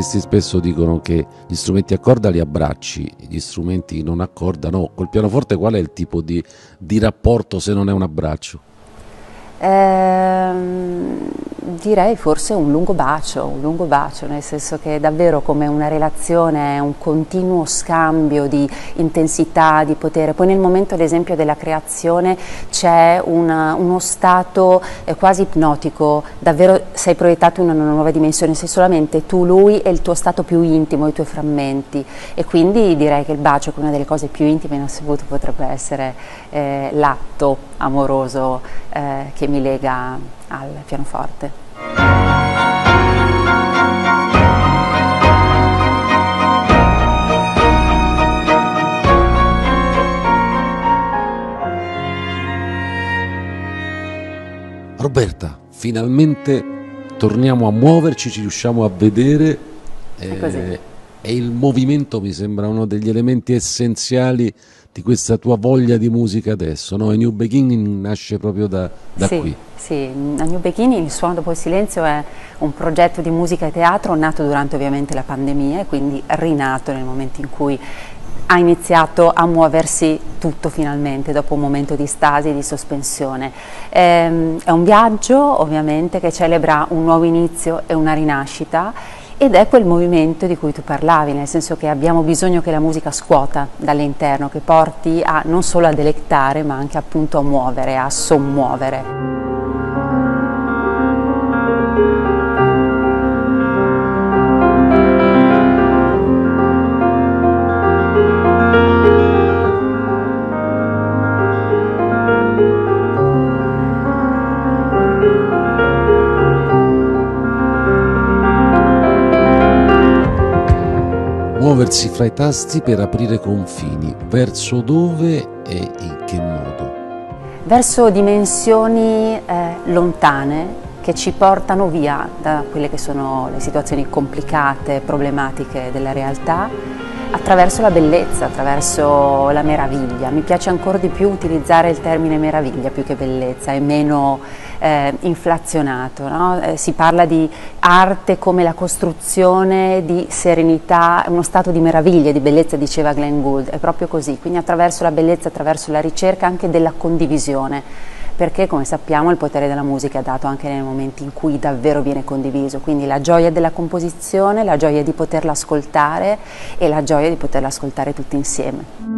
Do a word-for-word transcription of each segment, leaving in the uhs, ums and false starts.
musicisti spesso dicono che gli strumenti a corda li abbracci, gli strumenti non a corda no. Col pianoforte qual è il tipo di, di rapporto se non è un abbraccio? Ehm, direi forse un lungo bacio, un lungo bacio, nel senso che è davvero come una relazione, un continuo scambio di intensità, di potere. Poi nel momento ad esempio della creazione c'è uno stato eh, quasi ipnotico, davvero sei proiettato in una nuova dimensione, sei solamente tu, lui e il tuo stato più intimo, i tuoi frammenti, e quindi direi che il bacio, che è una delle cose più intime in assoluto, potrebbe essere eh, l'atto amoroso eh, che mi lega al pianoforte. Roberta, finalmente torniamo a muoverci, ci riusciamo a vedere eh, e il movimento mi sembra uno degli elementi essenziali di questa tua voglia di musica adesso, no? A New Beginning nasce proprio da, da sì, qui. Sì, a New Beginning il Suono dopo il silenzio è un progetto di musica e teatro nato durante ovviamente la pandemia e quindi rinato nel momento in cui ha iniziato a muoversi tutto finalmente dopo un momento di stasi e di sospensione. Ehm, è un viaggio ovviamente che celebra un nuovo inizio e una rinascita, ed è quel movimento di cui tu parlavi, nel senso che abbiamo bisogno che la musica scuota dall'interno, che porti a non solo a delettare ma anche appunto a muovere, a sommuovere. Muoversi fra i tasti per aprire confini, verso dove e in che modo? Verso dimensioni eh, lontane che ci portano via da quelle che sono le situazioni complicate, problematiche della realtà, attraverso la bellezza, attraverso la meraviglia. Mi piace ancora di più utilizzare il termine meraviglia più che bellezza, è meno eh, inflazionato, no? Eh, si parla di arte come la costruzione di serenità, uno stato di meraviglia, di bellezza, diceva Glenn Gould, è proprio così, quindi attraverso la bellezza, attraverso la ricerca anche della condivisione, perché come sappiamo il potere della musica è dato anche nei momenti in cui davvero viene condiviso, quindi la gioia della composizione, la gioia di poterla ascoltare e la gioia di poterla ascoltare tutti insieme.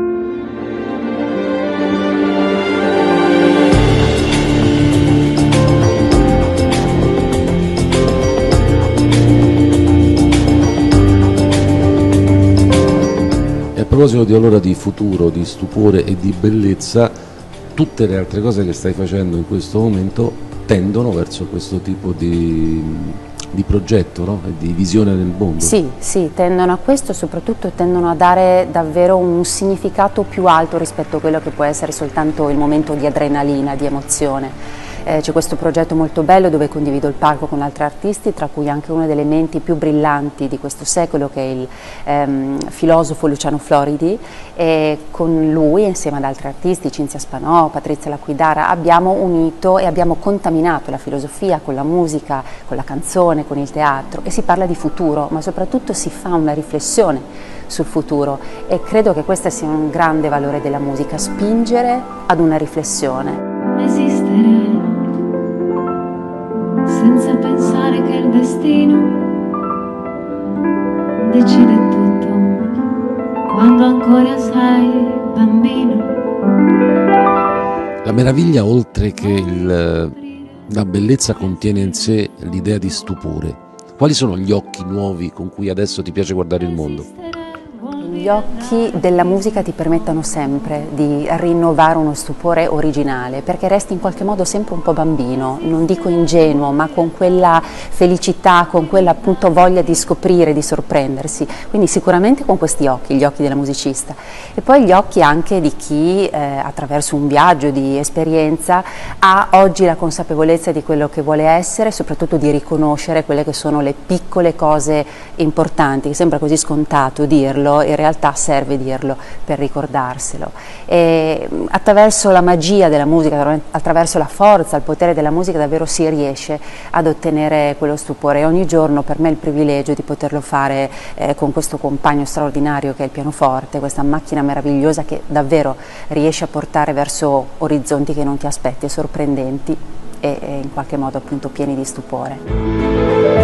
A proposito di allora di futuro, di stupore e di bellezza, tutte le altre cose che stai facendo in questo momento tendono verso questo tipo di, di progetto, no? E di visione del mondo. Sì, sì, tendono a questo, soprattutto tendono a dare davvero un significato più alto rispetto a quello che può essere soltanto il momento di adrenalina, di emozione. Eh, c'è questo progetto molto bello dove condivido il palco con altri artisti, tra cui anche uno delle menti più brillanti di questo secolo, che è il ehm, filosofo Luciano Floridi, e con lui insieme ad altri artisti, Cinzia Spanò, Patrizia Laquidara, abbiamo unito e abbiamo contaminato la filosofia con la musica, con la canzone, con il teatro, e si parla di futuro, ma soprattutto si fa una riflessione sul futuro, e credo che questo sia un grande valore della musica, spingere ad una riflessione. Esistere senza pensare che il destino decide tutto quando ancora sei bambino. La meraviglia, oltre che il, la bellezza, contiene in sé l'idea di stupore. Quali sono gli occhi nuovi con cui adesso ti piace guardare il mondo? Gli occhi della musica ti permettono sempre di rinnovare uno stupore originale, perché resti in qualche modo sempre un po' bambino, non dico ingenuo, ma con quella felicità, con quella appunto voglia di scoprire, di sorprendersi. Quindi sicuramente con questi occhi, gli occhi della musicista, e poi gli occhi anche di chi eh, attraverso un viaggio di esperienza ha oggi la consapevolezza di quello che vuole essere, soprattutto di riconoscere quelle che sono le piccole cose importanti, che sembra così scontato dirlo, in realtà realtà serve dirlo per ricordarselo. E attraverso la magia della musica, attraverso la forza, il potere della musica davvero si riesce ad ottenere quello stupore, e ogni giorno per me è il privilegio di poterlo fare eh, con questo compagno straordinario che è il pianoforte, questa macchina meravigliosa che davvero riesce a portare verso orizzonti che non ti aspetti, sorprendenti e, e in qualche modo appunto pieni di stupore.